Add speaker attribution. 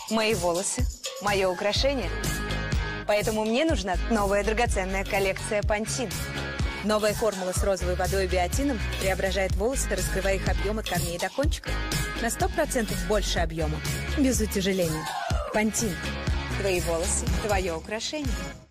Speaker 1: Мои волосы – мое украшение. Поэтому мне нужна новая драгоценная коллекция Pantene. Новая формула с розовой водой и биотином преображает волосы, раскрывая их объем от корней до кончиков. На 100% больше объема, без утяжеления. Pantene. Твои волосы – твое украшение.